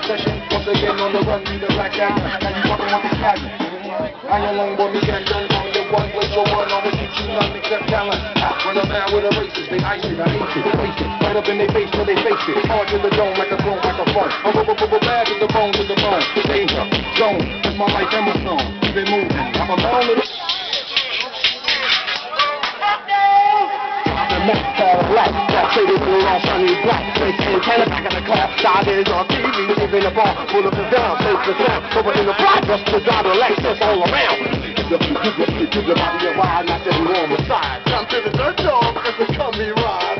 session. Once again on the run, be the black guy. Now you fucking with the cat. I ain't alone, boy, me can't done on the one way, so one on the teach you nothing except talent. Run around with a racist, they ice it, I hate it, face it. Right up in their face till they face it. Hard to the dome like a chrome microphone. I'm bad to the bone, to the bone. Danger, zone, it's my life and my song. Keep it moving, I'm alone with it. Black, that traded for on sunny black. Face antenna back in the class, started on TV, even the ball full of the down, face the sound, over in the block, just to drive the Lexus all around. To the body of ride, not that we on the side. Come to the dirt dog, cause they come me ride.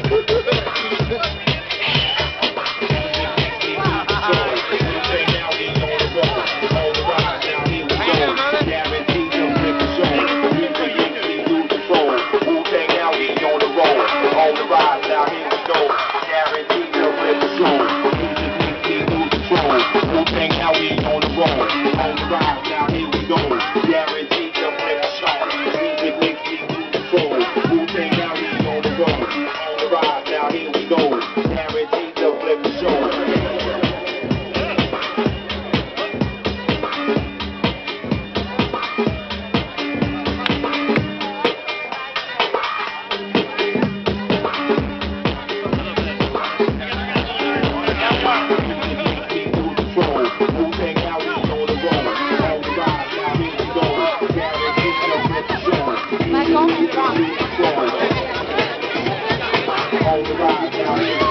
On the ride, now